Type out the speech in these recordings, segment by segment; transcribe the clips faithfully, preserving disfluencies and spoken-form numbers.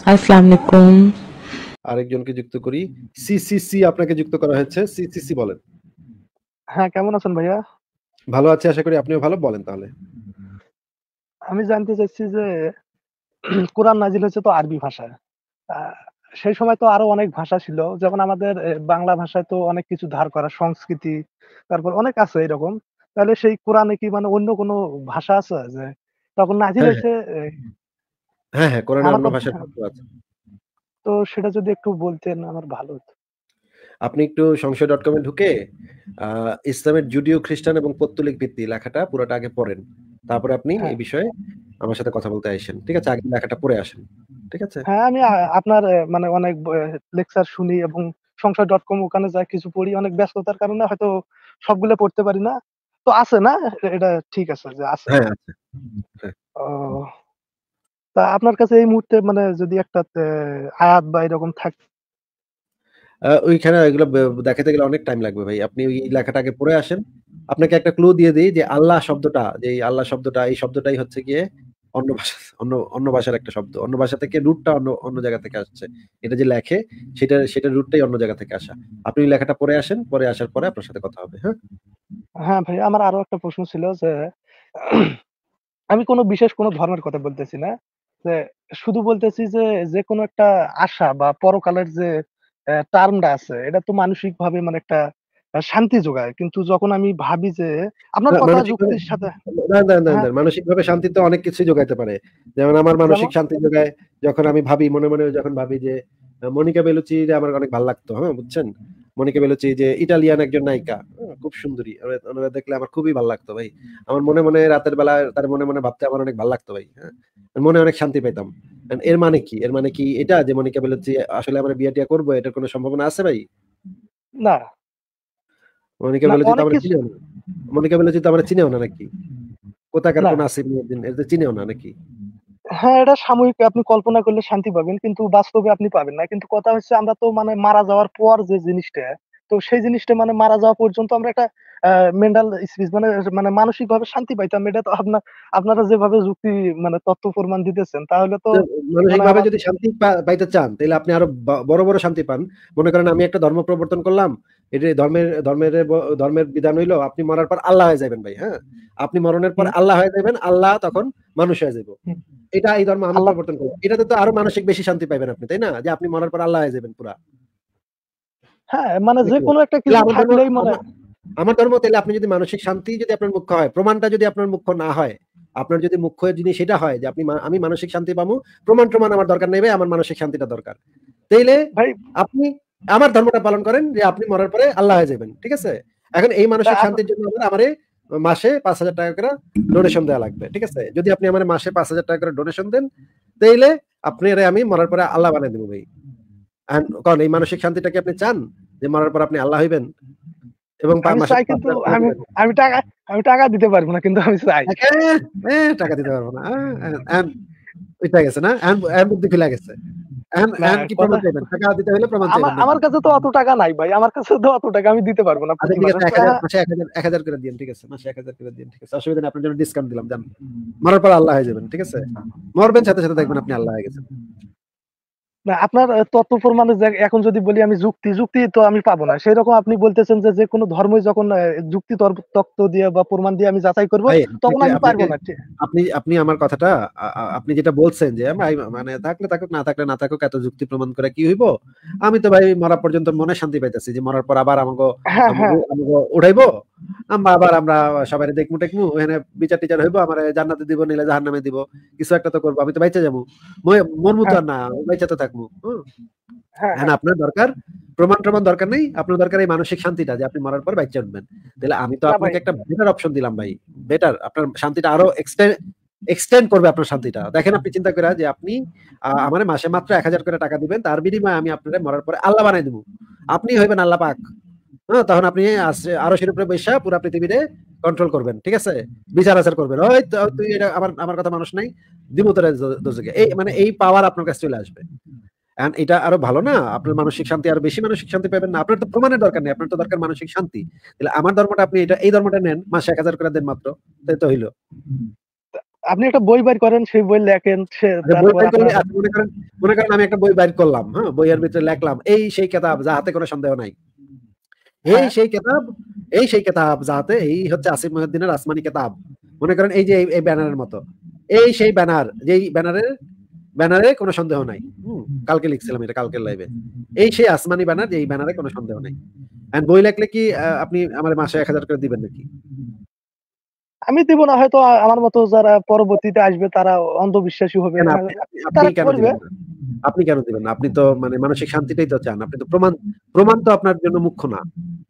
আসসালামু আলাইকুম। আরেকজনকে যুক্ত করি। সিসিসি আপনাকে যুক্ত করা হয়েছে। সিসিসি বলেন। হ্যাঁ, কেমন আছেন ভাইয়া? ভালো আছি আশা করি আপনিও ভালো। বলেন তাহলে। আমি জানতে চাচ্ছি যে কোরআন নাজিল হয়েছে তো আরবি ভাষায়। আ সেই সময় তো আরো অনেক ভাষা ছিল। যেমন আমাদের এ বাংলা ভাষায় তো অনেক কিছু ধার করা সংস্কৃতি, তারপর অনেক আছে এরকম। তাহলে সেই কোরআনে কি মানে অন্য কোনো ভাষা আছে যে তখন নাজিল হ্যাঁ, হ্যাঁ। হইছে এ হ্যাঁ, হ্যাঁ, কোরআনে আমার অন্য কথা ভাষার শব্দ আছে। তো সেটা যদি একটু বলতেন আমার ভালো হতো। আপনি একটু সংশয় ডট কম এ ঢুকে আ ইসলামের জুডিও খ্রিস্টান এবং পৌত্তলিক ভিত্তি লেখাটা পুরাটা আগে পড়েন। তারপরে আপনি হ্যাঁ। এই বিষয়ে আমার সাথে কথা বলতে আইসেন। ঠিক আছে? আগে লেখাটা পড়ে আসেন। ঠিক আছে? হ্যাঁ, আমি আ আপনার এ মানে অনেক ব লেকচার শুনি এবং সংশয় ডট কম ওখানে যাই কিছু পড়ি। অনেক ব্যস্ততার কারণে হয়তো সবগুলো পড়তে পারি না। তো আছে না? এটা ঠিক আছে যে আছে। হ্যাঁ, আছে। হ্যাঁ। ও তা আপনার কাছে এই মুহূর্তে মানে যদি একটা তে আয়াত বা এরকম থাক আ ওইখানে এগুলো ব দেখাতে গেলে অনেক টাইম লাগবে ভাই। আপনি ওই লেখাটা আগে পড়ে আসেন। আপনাকে একটা ক্লু দিয়ে দেই যে আল্লাহ শব্দটা, যে এই আল্লাহ শব্দটা এই শব্দটাই হচ্ছে গিয়ে অন্য ভাষা অন্য অন্য ভাষার একটা শব্দ। অন্য ভাষা থেকে রুটটা অন্য অন্য জায়গা থেকে আসছে। এটা যে লেখে সেটা সেটার রুটটাই অন্য জায়গা থেকে আসা। আপনি ওই লেখাটা পড়ে আসেন। পড়ে আসার পরে আপনার সাথে কথা হবে। হ্যাঁ? হ্যাঁ, ভাই আমার আরো একটা প্রশ্ন ছিল যে আমি কোন বিশেষ কোন ধর্মের কথা বলতেছি না। যে শুধু বলতেছি যে, যেকোনো একটা আশা বা পরকালের যে অ্যা টার্মটা আছে এটা তো মানসিকভাবে মানে একটা আ শান্তি যোগায়। কিন্তু যখন আমি ভাবি যে আপনার না কথা মানসিকভাবে যুক্তির সাথে দাঁড়ান, দাঁড়ান, দাঁড়ান, হ্যাঁ। দাঁড়ান। মানসিকভাবে শান্তি তো অনেক কিছুই যোগাইতে পারে। যেমন আমার মানসিক যেমন? শান্তি যোগায় যখন আমি ভাবি মনে, মনে যখন ভাবি যে আ মনিকা বেলুচিরে আমার অনেক ভাল লাগতো। হ্যাঁ, বুঝছেন? মনিকা বেলুচি যে ইটালিয়ান একজন নায়িকা। হ্যাঁ, খুব সুন্দরী। ওরা ওনারা দেখলে আমার খুবই ভাল লাগতো ভাই। আমার মনে, মনে রাতের বেলায় তার মনে, মনে ভাবতে আমার অনেক ভাল লাগতো ভাই। হ্যাঁ? মনে অনেক শান্তি পাইতাম। এন এর মানে কি? এর মানে কি এটা যে মনিকা বেলুচি আসলে আমার বিয়ে-টিয়ে করবে এটার কোন সম্ভাবনা আছে ভাই? না। মনিকা না বেলুচি তো অনেক আমারে কিছু চিনেও না। মনিকা বেলুচি তো আমারে চিনেও না নাকি? কোথাকার না। কোন আসিফ নূরউদ্দিন এটা তো চিনেও না নাকি? হ্যাঁ, এটা সাময়িক আপনি কল্পনা করলে শান্তি পাবেন। কিন্তু বাস্তবে আপনি পাবেন না। কিন্তু কথা হচ্ছে আমরা তো মানে মারা যাওয়ার পর যে জিনিসটা, তো সেই জিনিসটা মানে মারা যাওয়া পর্যন্ত আমরা একটা আ মেন্টাল স্পিচ মানে মানে মানসিকভাবে শান্তি পাইতাম। এটা তো আপনা আপনারা যেভাবে যুক্তি মানে তথ্য প্রমাণ দিতেছেন তাহলে তো তো মানে মানসিকভাবে আমার যদি শান্তি পা পাইতে চান তাইলে আপনি আরো ব বড়, বড় শান্তি পান। মনে করেন আমি একটা ধর্ম প্রবর্তন করলাম। এটা ধর্মের ধর্মের ব ধর্মের বিধান হইলো আপনি মরার পর আল্লাহ হয়ে যাবেন ভাই, হ্যাঁ? আপনি মরণের পর হুম, আল্লাহ হয়ে যাবেন, আল্লাহ তখন মানুষ হয়ে যাইব। হুম। এটা এই ধর্ম আমি আল্লাহ প্রবর্তন করলাম। এটাতে তো আরো মানসিক বেশি শান্তি পাইবেন আপনি, তাই না? যে আপনি মরার পর আল্লাহ হয়ে যাবেন পুরা। হ্যাঁ, মানে নাকি ভাই? যেকোনো একটা তাইলে কিছু আমার ধর্ম থাকলেই মানে আমা আমার ধর্ম তাইলে আপনি যদি মানসিক শান্তি যদি আপনার মুখ্য হয়, প্রমাণটা যদি আপনার মুখ্য না হয়, আপনার যদি মুখ্য জিনিস এটা হয় যে আপনি মা আমি মানসিক শান্তি পামু, প্রমাণ-টমাণ আমার দরকার নাই ভাই, আমার মানসিক শান্তিটা দরকার। তাইলে ভাই আপনি আমার ধর্মটা পালন করেন যে আপনি মরার পরে আল্লাহ হয়ে যাবেন। ঠিক আছে? এখন এই তা মানসিক আপ শান্তির জন্য আমার আমারে মাসে ৳পাঁচ হাজার টাকা করে ডোনেশন দেয়া লাগবে। ঠিক আছে? যদি আপনি আমারে মাসে ৳পাঁচ হাজার টাকা করে ডোনেশন দেন, তাইলে আপনারে আমি মরার পরে আল্লাহ বানায় দিবো ভাই। এখন কন এই মানসিক শান্তিটা কি আপনি চান? যে মরার পর আপনি আল্লাহ হইবেন? এবং পা আমি মাসে চাই পাঁচ কিন্তু হাজার টাকা আমি দিবেন। আমি টাকা আমি টাকা দিতে পারব না কিন্তু আমি চাই। এ এ টাকা দিতে পারব না। আ এখন ওইটা গেছে না? এখন এখন বুদ্ধি খুইলা গেছে। এখন না এখন কি কথা প্রমাণ চাইবেন? টাকা দিতে হইলে প্রমাণ আমার চাইবেন নাকি? আমার কাছে তো অত টাকা নাই ভাই। আমার কাছে তো অত টাকা আমি দিতে পারব না আচ্ছা প্রতি ঠিক মাসে। আছে এক হাজার মাসে এক হাজার এক হাজার করে দিয়েন। ঠিক আছে। মাসে এক হাজার করে দিয়েন। ঠিক আছে। অসুবিধা নেই। আপনার জন্য ডিসকাউন্ট দিলাম যান। মরার পর আল্লাহ হয়ে যাবেন। ঠিক আছে? মরবেন সাথে, সাথে দেখবেন আপনি আল্লাহ হয়ে গেছেন। না আপনার আ তথ্য প্রমাণে যে এখন যদি বলি আমি যুক্তি, যুক্তি তো আমি পাবো না। সেরকম আপনি বলতেছেন যে, যেকোনো ধর্মই যখন আ যুক্তি তর তত্ত্ব দিয়ে বা প্রমাণ দিয়ে আমি যাচাই করব, ভাই তখন আপনাকে আমি পারব আপনাকে না। ঠি আপনি আপনি আমার কথাটা আ আ আপনি যেটা বলছেন যে ভাই মানে থাকলে থাকুক, না থাকলে না থাকুক এত যুক্তি প্রমাণ করে কি হইব? আমি তো ভাই মরা পর্যন্ত মনে শান্তি পাইতেছি যে মরার পর আবার আমাগো হ্যাঁ, আমগো হ্যাঁ। আমগো উঠাইবো। আমরা আবার আমরা সবাইরে দেখমু-টেকমু ওখানে বিচার-টিচার হইব, আমারে জান্নাতে দিব নাইলে জাহান্নামে দিব। কিছু একটা তো করব। আমি তো বাইচা যামু। মইয়া মরমু তো হ্যাঁ, আর না, বাইচা তো থাকমু। হুম? হ্যাঁ, এখন হ্যাঁ। আপনার দরকার প্রমাণ-টমাণ দরকার নেই। আপনার দরকার এই মানসিক শান্তিটা যে আপনি মরার পর বাইচা উঠবেন। তাইলে আমি তো না ভাই। আপনাকে একটা বেটার অপশন দিলাম ভাই। বেটার আপনার শান্তিটা আরো এক্সটে এক্সটেন্ড করবে আপনার শান্তিটা। দেখেন আপনি চিন্তা কইরা যে আপনি আ আমারে মাসে মাত্র এক হাজার করে টাকা দিবেন। তার বিনিময়ে আমি আপনারে মরার পরে আল্লাহ বানায় দিমু। আপনি হইবেন আল্লাহ পাক। হ্যাঁ? তখন আপনি আস আরশের উপরে বইসা পুরা পৃথিবীরে কন্ট্রোল করবেন। ঠিক আছে? বিচার-আচার করবেন। ওই তো তুই এটা আমার আমার কথা মানুষ নাই। দিমু তোরে দ দোজখে। এই মানে এই পাওয়ার আপনার কাছে চলে আসবে। এখন এটা আরো ভালো না? আপনার মানসিক শান্তি আরো বেশি মানসিক শান্তি পাবেন না। আপনার তো প্রমাণের দরকার নেই। আপনার তো দরকার মানসিক শান্তি। তাহলে আমার ধর্মটা আপনি এটা এই ধর্মটা নেন, মাসে এক হাজার করে দেন মাত্র। তাই তো হইল। আপনি একটা বই বের করেন, সেই বই লেখেন, সে আচ্ছা, বই তারপর বের করলে আপনার আচ্ছা, মনে করেন মনে করেন আমি একটা বই বাইর করলাম, হ্যাঁ? বইয়ের ভিতরে লেখলাম, এই সেই কেতাব যাহাতে কোনো সন্দেহ নাই। এই হ্যাঁ, সেই কেতাব, এই সেই কেতাব যাহাতে এই হচ্ছে আসিফ মহিউদ্দিনের আসমানি কেতাব। মনে করেন এই যে এই, এই ব্যানারের মতো। এই সেই ব্যানার, যেই ব্যানারের ব্যানারে কোনো সন্দেহ নাই। হুম? কালকে লিখছিলাম এটা কালকের লাইভে। এই সেই আসমানি ব্যানার, যে এই ব্যানারে কোনো সন্দেহ নাই। এন্ড বই লেখলে কি আ আপনি আমার মাসে এক হাজার করে দিবেন নাকি? আমি দিব না, হয়তো আ আমার মতো যারা পরবর্তীতে আসবে তারা অন্ধবিশ্বাসী হবে। কেন আ আপনি আপনি আপনি তারা কেন করবে। দিবেন না? আপনি কেন দিবেন না? আপনি তো মানে মানসিক শান্তিটাই তো চান। আপনি তো প্রমাণ প্রমাণ তো আপনার জন্য মুখ্য না।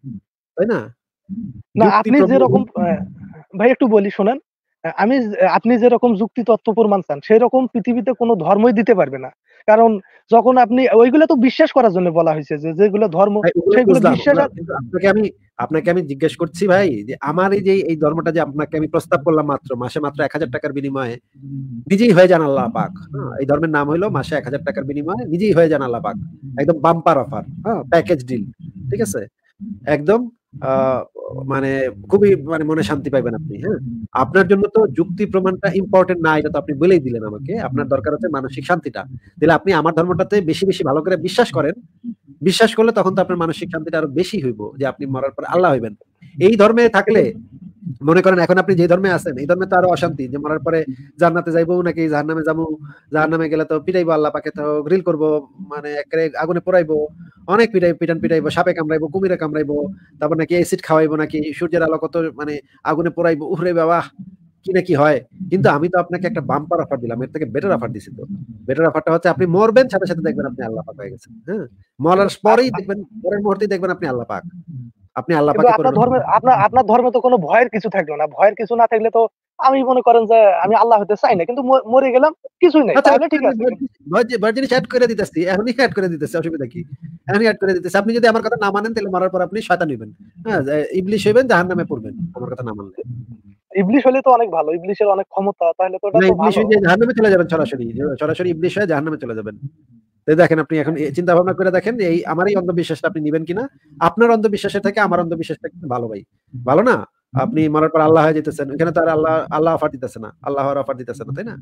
তাই না? না, যুক্তি আপনি প্রমাণ যেরকম আ ভাই একটু বলি শোনেন। আ আমি যে আপনি যেরকম যুক্তি তত্ত্ব প্রমাণ চান, সেরকম পৃথিবীতে কোনো ধর্মই দিতে পারবে না। কারণ যখন আপনি ওইগুলো তো বিশ্বাস করার জন্য বলা হইছে যে, যেগুলো ধর্ম ভাই ওগুলো সেগুলো বুঝলাম। বিশ্বাস ওগুলা আর কিন্তু আপনাকে আমি আপনাকে আমি জিজ্ঞেস করছি ভাই যে আমার এই যে এই ধর্মটা যে আপনাকে আমি প্রস্তাব করলাম মাত্র, মাসে মাত্র এক হাজার টাকার বিনিময়ে নিজেই হয়ে যান আল্লাহ পাক। হ্যাঁ? এই ধর্মের নাম হইলো মাসে এক হাজার টাকার বিনিময়ে নিজেই হয়ে যান আল্লাহ পাক। একদম বাম্পার অফার। হ্যাঁ? Package deal. ঠিক আছে? একদম আ মানে খুবই মানে মনে শান্তি পাইবেন আপনি, হ্যাঁ? আপনার জন্য তো যুক্তি প্রমাণটা ইম্পোর্টেন্ট না, এটা তো আপনি বলেই দিলেন আমাকে। আপনার দরকার হচ্ছে মানসিক শান্তিটা। তাহলে আপনি আমার ধর্মটাতে বেশি, বেশি ভালো করে বিশ্বাস করেন। বিশ্বাস করলে তখন তো আপনার মানসিক শান্তিটা আরো বেশি হইব যে আপনি মরার পরে আল্লাহ হইবেন। এই ধর্মে থাকলে কিন্তু মনে করেন এখন আপনি যে ধর্মে আছেন, এই ধর্মে তো আরো অশান্তি যে মরার পরে জান্নাতে যাইবো নাকি জাহান্নামে যাবো। জাহান্নামে গেলে তো পিটাইবো, আল্লাহ পাকে তো গ্রিল করবো, মানে একেবারে আগুনে পোড়াইবো। অনেক পিটাই পিটান পিটাইবো, সাপে কামড়াইবো, কুমিরে কামড়াইবো। তারপর নাকি এসিড খাওয়াইবো, নাকি সূর্যের আলো কত মানে আগুনে পোড়াইবো। উহরে বাবা! কি না কি হয়। কিন্তু আমি তো আপনাকে একটা বাম্পার অফার দিলাম। এর থেকে বেটার অফার দিছি তো। বেটার অফারটা হচ্ছে আপনি মরবেন, সাথে, সাথে দেখবেন আপনি আল্লাহ পাক হয়ে গেছেন। হ্যাঁ? মরার আপ পরেই আ দেখবেন, পরের মুহূর্তেই দেখবেন আপনি আল্লাহ পাক। আপনি আল্লাহ কিন্তু পাকে আপনার পরিণত ধর্মে আপনার আপনার ধর্মে তো কোনো ভয়ের কিছু থাকলো না। ভয়ের কিছু না থাকলে তো আমি মনে করেন যে আমি আল্লাহ হতে চাই না। কিন্তু ম মরে গেলাম, কিছুই নাই। আচ্ছা, তাহলে ঠিক আছে। ভয় জিনিস এড করে দিতেছি। এখনই এড করে দিতেছি। অসুবিধা কি? এখনই এড করে দিতেছি। আপনি যদি আমার কথা না মানেন তাহলে মরার পর আপনি শয়তান হইবেন। হ্যাঁ? যে ইবলিশ হইবেন, জাহান্নামে পড়বেন। আমার কথা না মানলে। ইবলিশ হলে তো অনেক ভালো। ইবলিশের অনেক ক্ষমতা। তাহলে তো ওটা না, তো ইবলিশ ভালো। হয়ে জাহান্নামে চলে যাবেন সরাসরি। সরাসরি ইবলিশ হয়ে জাহান্নামে চলে যাবেন। তো দেখেন আপনি এখন এ চিন্তা ভাবনা করে দেখেন এই আমার এই অন্ধবিশ্বাসটা আপনি নিবেন কিনা? আপনার অন্ধবিশ্বাসের থেকে আমার অন্ধবিশ্বাসটা কিন্তু ভালো ভাই। ভালো না? আপনি মরার পর আল্লাহ হয়ে যেতেছেন। ওখানে তো আর আল্লাহ আল্লাহ অফার দিতেছে না। আল্লাহর অফার দিতেছে না, তাই না?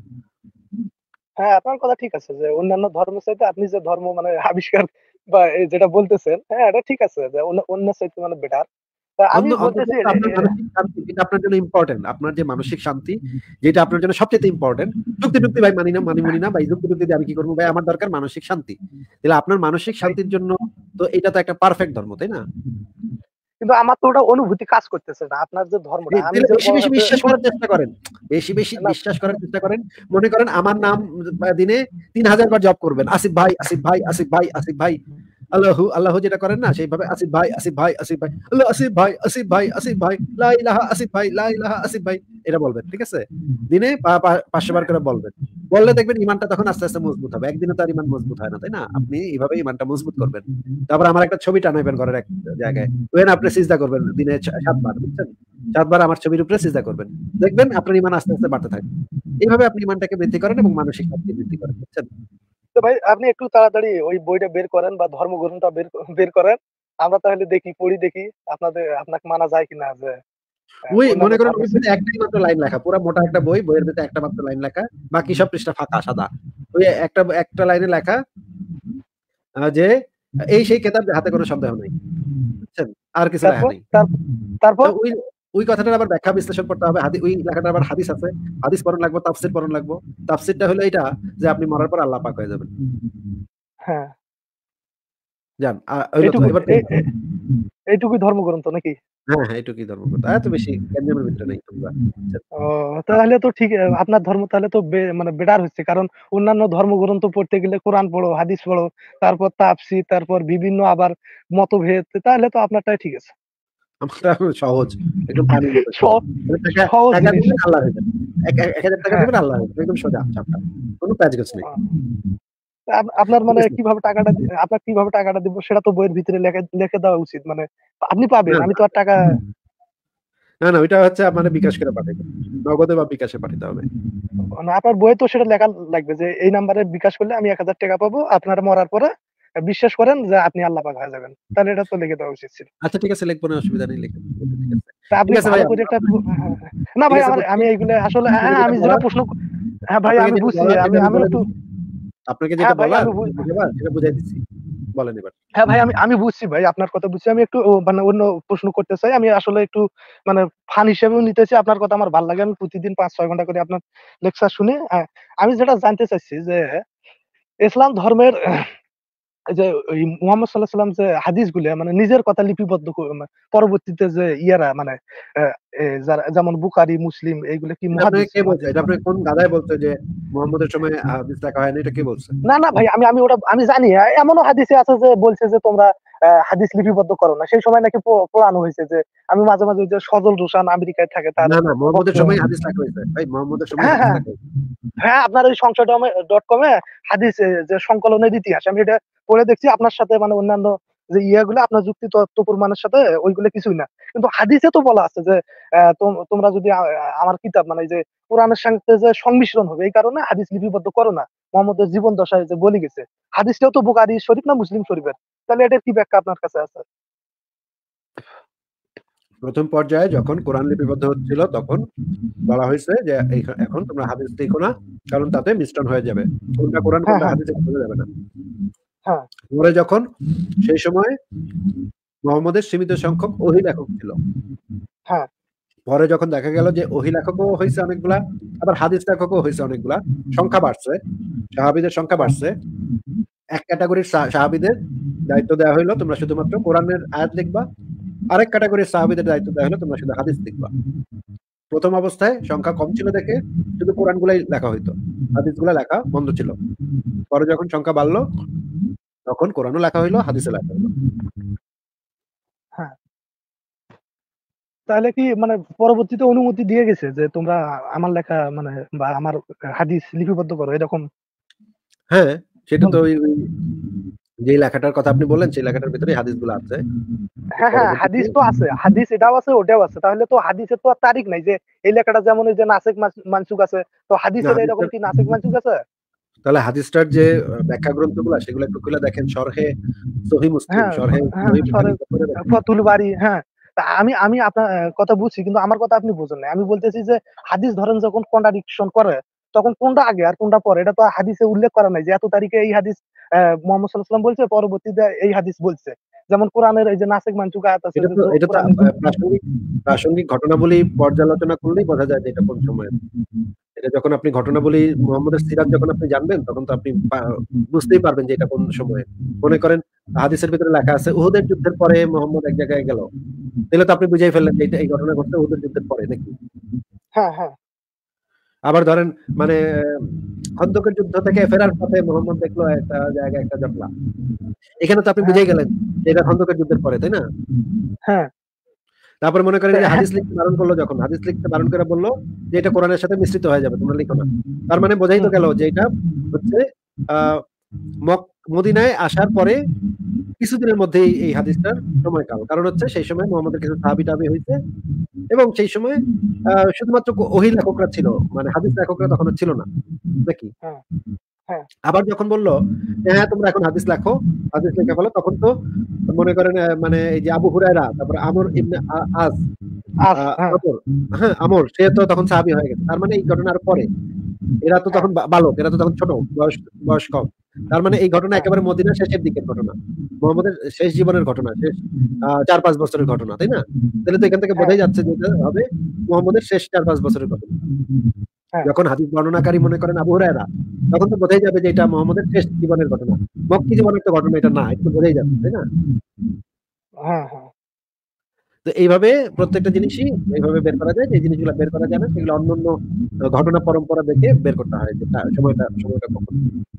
হ্যাঁ, আপনার কথা ঠিক আছে যে অন্যান্য ধর্মের চাইতে আপনি যে ধর্ম মানে আবিষ্কার বা এই যেটা বলতেছেন, হ্যাঁ, এটা ঠিক আছে যে অন্য অন্যের চাইতে মানে বেটার। তা আমি অন্য অন্তত বলতেছি এ আপনার এ মানসিক শান্তি যেটা আপনার জন্য ইম্পোর্টেন্ট। আপনার যে মানসিক শান্তি যেটা আপনার জন্য সবচাইতে ইম্পোর্টেন্ট। যুক্তি-টুক্তি ভাই মানি না, মানি-মুনি না ভাই। যুক্তি-টুক্তি দিয়ে আমি কি করব ভাই? আমার দরকার মানসিক শান্তি। তাহলে আপনার মানসিক শান্তির জন্য তো এটা তো একটা পারফেক্ট ধর্ম, তাই না? কিন্তু আমার তো ওটা অনুভূতি কাজ করতেছে না। আপনার যে ধর্মটা এ আমি তাহলে যে বেশি, ক বেশি যে বিশ্বাস করার চেষ্টা করেন। বেশি, বেশি না বিশ্বাস করার চেষ্টা করেন। মনে করেন আমার নাম আ দিনে তিন হাজার বার জপ করবেন। আসিফ ভাই, আসিফ ভাই, আসিফ ভাই, আসিফ ভাই। আল্লাহু, আল্লাহু যেটা করেন না সেইভাবে আসিফ ভাই, আসিফ ভাই, আসিফ ভাই, আল্লাহ আসিফ ভাই, আসিফ ভাই, আসিফ ভাই, লা ইলাহা আসিফ ভাই, লা ইলাহা আসিফ ভাই। এটা বলবেন। ঠিক আছে? দিনে পা পা পাঁচশ বার করে বলবেন। বললে দেখবেন ইমানটা তখন আস্তে, আস্তে মজবুত হবে। একদিনে তো আর ইমান মজবুত হয় না, তাই না? আপনি এভাবে ইমানটা মজবুত করবেন। তারপর আমার একটা ছবি টানাইবেন ঘরের এক জায়গায়। ওখানে আপনি সিজদা করবেন দিনে ছ সাত বার, বুঝছেন? সাত বার আমার ছবির উপরে সিজদা করবেন। দেখবেন আপনার ইমান আস্তে, আস্তে বাড়তে থাকবে। এইভাবে আপনি ইমানটাকে বৃদ্ধি করেন এবং মানসিক শান্তি বৃদ্ধি করেন, বুঝছেন? তো ভাই আপনি একটু তাড়াতাড়ি ওই বইটা বের করেন বা ধর্মগ্রন্থটা বের ক বের করেন। আমরা তাহলে দেখি, পড়ি দেখি আপনাদের আপনাকে মানা যায় কিনা যে আ ওই অন্যান্য মনে করেন ধর্মের ওর চাইতে ভিতরে একটাই মাত্র লাইন লেখা। পুরা মোটা একটা বই, বইয়ের ভিতরে একটা মাত্র লাইন লেখা। বাকি সব পৃষ্ঠা ফাঁকা সাদা। ওই একটা একটা লাইনে লেখা আ যে এই সেই কেতাব যে হাতে কোনো সন্দেহ নাই। বুঝছেন? আর কিছু লেখা তারপর নেই। তার তো তারপর ওই ওই কথাটার আবার ব্যাখ্যা বিশ্লেষণ করতে হবে। হাদি ওই লেখাটার আবার হাদিস আছে। হাদিস পড়ন লাগবো, তাফসীর পড়ন লাগবো। তাফসীরটা হলো এইটা যে আপনি মরার পর আল্লাহ পাক হয়ে যাবেন। হ্যাঁ, যান। আ হইলো তো। এইটুকু এবার এই দেখেন। এই এইটুকুই ধর্মগ্রন্থ নাকি? হ্যাঁ, হ্যাঁ, এটুকুই ধর্মকথা। এত বেশি গ্যাঞ্জামের ভিতরে নাই তোমরা। বুঝছেন? ও তাহলে তো ঠিক আ আপনার ধর্ম তাহলে তো বে মানে বেটার হচ্ছে। কারণ অন্যান্য ধর্মগ্রন্থ পড়তে গেলে কোরআন পড়ো, হাদিস পড়ো, তারপর তাফসীর, তারপর বিভিন্ন আবার মতভেদ। তাহলে তো আপনারটাই ঠিক আছে। আমারটা সহজ। একদম পানির মতো স সহজ। মানে টাকা সহজ টাকা জিনিস। দিবেন আল্লাহ হয়ে যাবেন। এক এক হাজার টাকা হ্যাঁ। দিবেন আল্লাহ হয়ে যাবেন। একদম সোজা চাপটা। কোন প্যাঁচগোছ নেই। আ আপ আপনার ঠিক মানে আছে? কিভাবে টাকাটা দি আপনার কিভাবে টাকাটা দিব সেটা তো বইয়ের ভিতরে লেখে লিখে দেওয়া উচিত। মানে আপনি পাবেন। না, আমি না, তো আর টাকা না, না ওইটা হচ্ছে মানে বিকাশ করে পাঠাইবেন। নগদে বা বিকাশে পাঠাইতে হবে। না, আপনার বইয়ে তো সেটা লেখা লাগবে যে এই নাম্বারে বিকাশ করলে আমি এক হাজার টাকা পাবো। আপনার মরার পরে বিশ্বাস করেন যে আপনি আল্লাহ পাক হয়ে যাবেন। তাহলে এটা তো লিখে দেওয়া উচিত ছিল। আচ্ছা ঠিক আছে লিখবো না, অসুবিধা নেই লিখেন। ঠিক আছে। তা ঠিক আপনি আছে ভাই ভালো আপ করে একটা আপনার হ্যাঁ, হ্যাঁ। না ঠিক ভাই আছে আমার বুঝছি। আমি এইগুলো আসলে আপনাকে হ্যাঁ যেটা আমি যেটা বলার প্রশ্ন হ্যাঁ ভাই আপনাকে আমি যেটা বুঝছি বলার আমি এটা আমি আমি বলে একটু দিচ্ছি। আপনাকে যেটা হ্যাঁ ভাই বলার আমি যেটা বু- বুঝাবার সেটা বুঝাই দিচ্ছি। বলেন এবার। হ্যাঁ ভাই আমি আমি বুঝছি ভাই আপনার কথা বুঝছি। আমি একটু ও মানে অন্য প্রশ্ন করতে চাই। আমি আসলে একটু মানে ফান হিসেবেও নিতেছি। আপনার কথা আমার ভালো লাগে। আমি প্রতিদিন পাঁচ ছয় ঘন্টা করে আপনার লেকচার শুনি। আ আমি যেটা জানতে চাচ্ছি যে ইসলাম ধর্মের এই যে ওই মুহাম্মদ সাল্লাল্লাহু আলাইহি ওয়াসাল্লাম যে হাদিসগুলো মানে নিজের কথা লিপিবদ্ধ করে মা পরবর্তীতে যে ইয়ারা মানে আ এ যারা যেমন বুখারী, মুসলিম এইগুলো কি এটা আপনাকে মুহাদ্দিস কে বলছে? মুহাদ্দিস এটা মানে আপনাকে কোন গাধায় বলছে যে মুহাম্মদের সময় হাদিস লেখা হয়নি, এটা কে বলছে? না, না ভাই আমি আমি ওটা আমি জানি। আ এমনও হাদিসে আছে যে বলছে যে তোমরা আ হাদিস লিপিবদ্ধ করো না। সেই সময় নাকি প পড়ানো হয়েছে যে আমি মাঝে, মাঝে ওই যে সজল রোশান আমেরিকায় থাকে তার না, না, মুহাম্মদের বক্তব্য সময় হাদিস লেখা হইছে। ভাই মুহাম্মদের সময় হ্যাঁ, হাদিস হ্যাঁ। লেখা হইছে। হ্যাঁ, আপনার ওই সংশয় ডমে ডট কম এ হাদিস এ যে সংকলনের ইতিহাস আমি এটা পড়ে দেখছি আপনার সাথে মানে অন্যান্য যে ইয়েগুলো আপনার যুক্তি তত্ত্ব প্রমাণের সাথে ওইগুলো কিছুই না। কিন্তু হাদিসে তো বলা আছে যে আ তোম তোমরা যদি আ আমার কিতাব মানে এই যে কোরআনের সাথে যে সংমিশ্রণ হবে এই কারণে হাদিস লিপিবদ্ধ করো না। মুহাম্মদের জীবন দশায় যে বলে গেছে। হাদিসটাও তো বুখারী শরীফ না মুসলিম শরীফের। তাহলে এটার কি ব্যাখ্যা আপনার কাছে আছে? প্রথম পর্যায়ে যখন কোরআন লিপিবদ্ধ হচ্ছিল তখন বলা হয়েছে যে এই এখন তোমরা হাদিস লিখো না, কারণ তাতে মিশ্রণ হয়ে যাবে। কোনটা কোরআন হ্যাঁ, কোনটা হ্যাঁ, হাদিস এটা বোঝা যাবে না। হ্যাঁ, পরে যখন সেই সময় মুহাম্মদের সীমিত সংখ্যক ওহী লেখক ছিল। হ্যাঁ, পরে যখন দেখা গেল যে ওহী লেখকও হইছে অনেকগুলা, আবার হাদিস লেখকও হইছে অনেকগুলা, সংখ্যা বাড়ছে, সাহাবীদের সংখ্যা হ্যাঁ, বাড়ছে। এক ক্যাটেগরির সা সাহাবীদের দায়িত্ব দেওয়া হইল তোমরা শুধুমাত্র কোরআনের আয়াত লিখবা। আরেক ক্যাটেগরির সাহাবীদের দায়িত্ব দেওয়া হলো তোমরা শুধু হাদিস লিখবা। প্রথম অবস্থায় সংখ্যা কম ছিল দেখে শুধু কোরআনগুলাই লেখা হইতো। হাদিসগুলা লেখা বন্ধ ছিল। পরে যখন সংখ্যা বাড়লো তখন কোরআনও লেখা হইলো, হাদিসও লেখা হইলো। হ্যাঁ। তাহলে কি মানে পরবর্তীতে অনুমতি দিয়ে গেছে যে তোমরা আমার লেখা মানে বা আমার হাদিস লিপিবদ্ধ করো এরকম হ্যাঁ, সেটা তো বলছে? ওই ওই যে লেখাটার কথা আপনি বললেন সেই লেখাটার ভিতরেই হাদিসগুলো আছে। হ্যাঁ, হ্যাঁ, পরবর্তীতে হাদিস তো আছে। হাদিস এটাও আছে ওটাও আছে। তাহলে তো হাদিসের তো আর তারিখ নাই যে এই লেখাটা যেমন ওই যে নাসিক মাস মানসুখ আছে। তো না হাদিসের এরকম হাদিসটার কি নাসিক মানসুখ আছে? তাহলে হাদিসটার যে আ ব্যাখ্যা গ্রন্থগুলা সেগুলো একটু খুলে দেখেন। শরহে সহিহ মুসলিম, হ্যাঁ, ব শরহে হ্যাঁ, সহিহ সরে বুখারী পড়ে দেখেন। ফতুল বারী হ্যাঁ। তা আমি আমি আপনার আ কথা বুঝছি কিন্তু আমার কথা আপনি বুঝেন নাই। আমি বলতেছি যে হাদিস ধরেন যখন কন্ট্রাডিকশন করে তখন কোনটা আগে আর কোনটা পরে এটা তো হাদিসে উল্লেখ করা নাই যে এত তারিখে এই হাদিস আ মুহাম্মদ সাল্লাল্লাহু আলাইহি ওয়াসাল্লাম বলছে পরবর্তীতে এই হাদিস বলছে। যেমন কোরআনের এই যে নাসিক মানসুখ আয়াত আছে এটা যে তো জ এটা তো কোরআনের আ প্রাসঙ্গিক প্রাসঙ্গিক ঘটনাবলী পর্যালোচনা করলেই বোঝা যায় যে এটা কোন সময়ের। এটা যখন আপনি ঘটনাবলী মুহাম্মদের সিরাত যখন আপনি জানবেন তখন তো আপনি পা বুঝতেই পারবেন যে এটা কোন সময়ের। মনে করেন হাদিসের ভিতরে লেখা আছে উহুদের যুদ্ধের পরে মুহাম্মদ এক জায়গায় গেল। তাহলে তো আপনি বুঝেই ফেললেন যে এটা এই ঘটনা ঘটছে উহুদের যুদ্ধের পরে নাকি? হ্যাঁ, হ্যাঁ, আবার ধরেন মানে খন্দকের যুদ্ধ থেকে ফেরার পথে মুহাম্মদ দেখলো একটা জায়গায় একটা জটলা। এখানে তো আপনি হ্যাঁ, বুঝেই গেলেন যে এটা খন্দকের যুদ্ধের পরে, তাই না? হ্যাঁ, তারপরে মনে করেন তা এই যে হ্যাঁ, হাদিস লিখতে বারণ করলো যখন, হাদিস লিখতে বারণ করে বলল যে এটা কোরআনের সাথে মিশ্রিত হয়ে যাবে, তোমরা লিখো না। তার মানে বোঝাই তো হুম, গেল যে এটা হচ্ছে আ মক মদিনায় আসার পরে কিছুদিনের মধ্যেই এই হাদিসটার সময়কাল। কারণ হচ্ছে সেই সময় মুহাম্মদের কিছু সাহাবী-টাবী হইছে এবং সেই সময় আ শুধুমাত্র ক ওহী লেখকরা ছিল। মানে হাদিস লেখকরা তখন আর ছিল না। নাকি? হ্যাঁ, হ্যাঁ, আবার যখন বলল যে, "হ্যাঁ, তোমরা এখন হাদিস লেখো।" হাদিস লেখা ফেলো তখন তো মনে করেন অ্যা মানে এই যে আবু হুরায়রা, তারপরে আমর ইবনে আ আস, আ আস হ্যাঁ, আমর, হ্যাঁ, আমর সে তো তখন সাহাবী হয়ে গেছে। তার মানে এই ঘটনার পরে। এরা তো হ্যাঁ, তখন বা বালক, এরা তো তখন ছোট, বয়স বয়স কম। তার মানে এই ঘটনা হ্যাঁ, একেবারে মদিনার শেষের দিকের ঘটনা। মুহাম্মদের শেষ জীবনের ঘটনা। শেষ আ চার পাঁচ বছরের ঘটনা, তাই না? তাহলে তো এখান থেকে হ্যাঁ, বোঝাই যাচ্ছে যে এটা হবে মুহাম্মদের শেষ চার পাঁচ বছরের ঘটনা। হ্যাঁ, যখন হাদিস বর্ণনাকারী মনে করেন আবু হুরায়রা, তখন তো বোঝাই যাবে যে এটা মুহাম্মদের শেষ জীবনের ঘটনা। মক্কি জীবনের তো ঘটনা এটা না। এটা তো বোঝাই যাচ্ছে, তাই না? হ্যাঁ, হ্যাঁ। তো এইভাবে প্রত্যেকটা জিনিসই এইভাবে বের করা যায়। যে জিনিসগুলা বের করা যায় না সেগুলো অন্যান্য আ ঘটনা পরম্পরা দেখে বের করতে হয় যে তা সময়টা সময়টা কখন।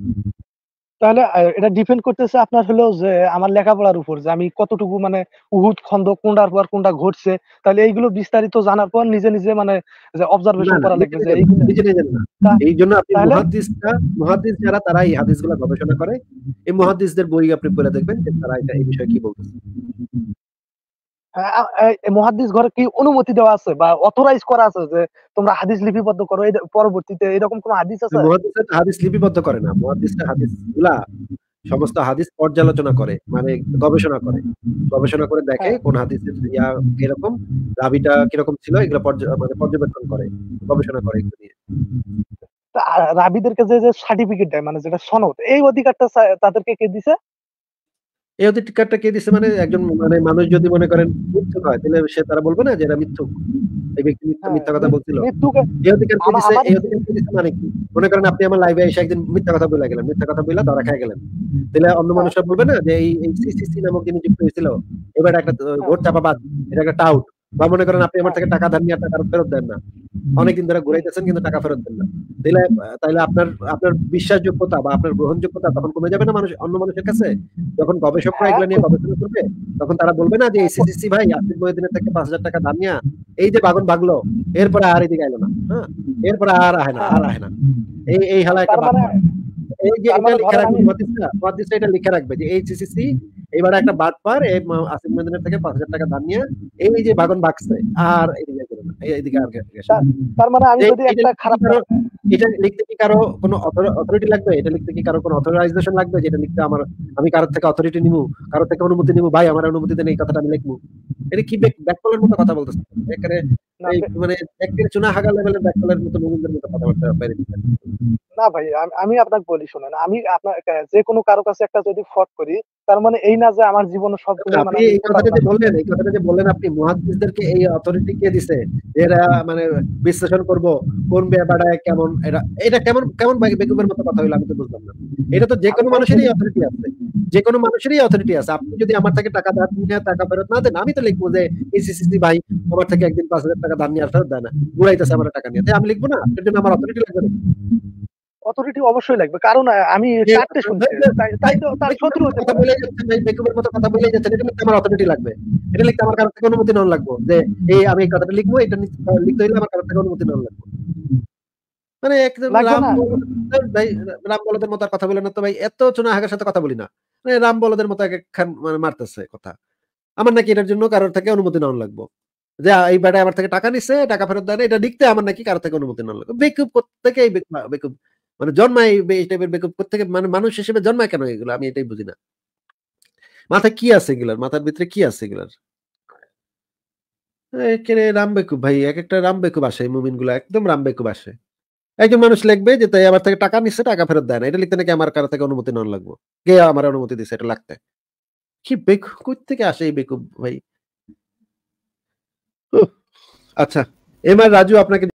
তাহলে আ এটা ডিপেন্ড করতেছে আপনার হলো যে আমার লেখাপড়ার উপর যে আমি কতটুকু মানে উহুদ, খন্দক কোনটার পর কোনটা ঘটছে। তাহলে এইগুলো বিস্তারিত জানার পর নিজে, নিজে মানে যে না, অবজারভেশন না, করা নিজে, লাগবে যে নিজে না। এইগুলো নিজে, নিজে না। তা এইজন্য আপনি তাহলে মুহাদ্দিসরা মুহাদ্দিস যারা তারা এই হাদিসগুলা গবেষণা করে। এই মুহাদ্দিসদের বই আপনি পড়ে দেখবেন যে তারা এটা এই বিষয়ে কি বলতেছে। আ আ এই মুহাদ্দিস ঘরে কি অনুমতি দেওয়া আছে বা অথরাইজ করা আছে যে তোমরা হাদিস লিপিবদ্ধ করো এই পরবর্তীতে এরকম কোন হাদিস আছে? মুহাদ্দিসরা তো হাদিস লিপিবদ্ধ করে না। মুহাদ্দিসরা হাদিসগুলা সমস্ত হাদিস পর্যালোচনা করে, মানে গবেষণা করে। গবেষণা করে দেখে হ্যাঁ। কোন হাদিসের ইয়া কিরকম, রাবিটা কিরকম ছিল এগুলো পর্য মানে পর্যবেক্ষণ করে, গবেষণা করে এগুলো নিয়ে। তা আ রাবীদেরকে যে, যে সার্টিফিকেট দেয় মানে যেটা সনদ, এই অধিকারটা চা তাদেরকে কে দিছে? এই অধিকারটা কে দিছে মানে একজন মানে মানুষ যদি মনে করেন মিথ্যুক হয়, তাহলে সে তারা বলবে না যে এরা মিথ্যুক। এই ব্যক্তি মিথ্যা, হ্যাঁ, মিথ্যা কথা মি বলছিল। মৃত্যুকে এই অধিকার কে আমা দিছে? আমার এই অধিকার কে দিছে মানে কি? মনে করেন আপনি আমার লাইভে এসে একদিন মিথ্যা কথা বইলা গেলেন। মিথ্যা কথা বইলা ধরা খাইয়া গেলেন। তাইলে অন্য হ্যাঁ। মানুষরা বলবে না যে এই, এই সিসিসি নামক যিনি যুক্ত হয়েছিল, এবার একটা ত হ্যাঁ। ভোট চাপাবাজ, এটা একটা টাউট। বা মনে করেন আপনি আমার হ্যাঁ। থেকে টাকা ধার নিয়ে টাকা ফেরত দেন না। অনেকদিন ধরে হুম। ঘুরাইতেছেন কিন্তু টাকা ফেরত দেন না। তাইলে আ তাইলে আপনার, আপনার বিশ্বাসযোগ্যতা বা আপনার গ্রহণযোগ্যতা তখন কমে যাবে না মানুষ অন্য মানুষের কাছে? যখন গবেষকরা হ্যাঁ, এগুলা কো নিয়ে গবেষণা করবে, তখন তারা বলবে না যে এই হ্যাঁ, কো সিসিসি ভাই আসিফ মহিউদ্দিনের থেকে পাঁচ হাজার টাকা ধার নিয়া এই যে বাগন ভাগলো, এরপরে আর এদিকে আইলো না। হ্যাঁ? এরপরে আর আহে না, হ্যাঁ। আর আহে না। এই, এই আ হালা একটা তার মানে বাটপার। এই যে তার এটা মানে লিখে ধরেন রাখবে আমি মুহাদ্দিসরা, মুহাদ্দিসরা এটা লিখে রাখবে যে এই সিসিসি এবারে একটা বাটপার, এই ম আসিফ মহিউদ্দিনের থেকে পাঁচ হাজার টাকা ধার নিয়া এই যে বাগন ভাগছে, আর এদিকে গেল না। এই এদিকে আর গে গেছে তা না। তার মানে আমি যে যদি এটা একটা লিখতে কি খারাপ কারো কাজ এটা লিখতে কি কারো কোনো অথর অথরিটি লাগবে? এটা লিখতে কি কারো কোনো অথরাইজেশন লাগবে? যে এটা লিখতে আমার আমি কারো থেকে অথরিটি নিবো, কারো থেকে অনুমতি নিবো, ভাই আমার অনুমতি দেন এই কথাটা আমি লিখবো। এটা কি বেক ব্যাককলের মতো কথা বলতেছেন? একেবারে না এই বে মানে এক্কেরে চুনা হাগা লেভেলের ব্যাককলের মতো মুমিনদের মতো কথাবার্তা বাইরে দিচ্ছেন। না ভাই আম আমি আপনাকে বলি শোনেন। আমি আপনার কা যেকোনো কারো কাছে একটা যদি ফট করি, তার মানে এই না যে আমার জীবনের সবগুলোই মানে আপনি আমি এই কথাটা প্রতারণা যে করব। বললেন, এই কথাটা যে বললেন আপনি মুহাদ্দিসদেরকে এই অথরিটি কে দিছে? এরা মানে বিশ্লেষণ করব কোন বেবাড়ায় কেমন এরা এটা কেমন কেমন বে বেকুবের মতো কথা হইলো আমি তো বুঝলাম না। এটা তো আমি যেকোনো ভাই মানুষেরই যদি অথরিটি আছে। যেকোনো মানুষেরই অথরিটি আছে। আপনি যদি আমার থেকে টাকা ধার নিয়ে টাকা ফেরত না দেন, আমি তো লিখবো যে এই সিসিসি ভাই আমার থেকে একদিন পাঁচ হাজার টাকা ধার নিয়ে আর ফেরত দেয় না। ঘুরাইতেছে আমার টাকা নিয়ে। তাই আমি লিখবো না? এটার জন্য আমার অথরিটি লাগবে নাকি? অথরিটি অবশ্যই লাগবে। কারণ আ আমি যে চার টে শুনছি। তাই ভাই তাই তো তার বেকুবের শত্রু মতো হতে কথা পারে। বলেই যাচ্ছেন ভাই, বেকুবের মতো কথা বলেই যাচ্ছেন। এটা লিখতে আমার অথরিটি লাগবে। এটা লিখতে আমার কারো থেকে অনুমতি নেওয়া লাগবে। যে এই আমি এই কথাটা লিখবো, এটা লিখ লিখতে হইলে আমার কারো থেকে অনুমতি নেওয়া লাগবে। মানে একদম লাগবে রাম না? বলদ ভাই রাম বলদের মতো আর কথা বলে না তো ভাই। এত চুনা হাগার সাথে কথা বলি না। মানে রাম বলদের মতো একেকখান মানে মারতেছে কথা। আমার নাকি এটার জন্য কারোর থেকে অনুমতি নেওয়া লাগবে। যে এই বেটায় আমার থেকে টাকা নিছে, টাকা ফেরত দেয় না। এটা লিখতে আমার নাকি কারো থেকে অনুমতি নেওয়া লাগবে। বেকুব কোত্থেকে এই বেক বেকুব মানে জন্মায় এই টাইপের বেকুব কোত্থেকে মানে মানুষ হিসেবে জন্মায় কেন এগুলো? আমি এটাই বুঝি না। মাথায় কি আছে এগুলার? মাথার ভিতরে কি আছে এগুলার? একেরে রাম বেকুব ভাই। একেকটা রাম বেকুব আসে এই মুমিনগুলা। একদম রাম বেকুব আসে। একজন মানুষ লিখবে যে তাই আমার থেকে টাকা নিচ্ছে, টাকা ফেরত দেয় না। এটা লিখতে নাকি আমার কারো থেকে অনুমতি নেওয়া লাগবে। কে আমার অনুমতি দিছে এটা লাগতে? কি বেকু কোত্থেকে আসে এই বেকুব ভাই? উহ! আচ্ছা। এম আর রাজু আপনাকে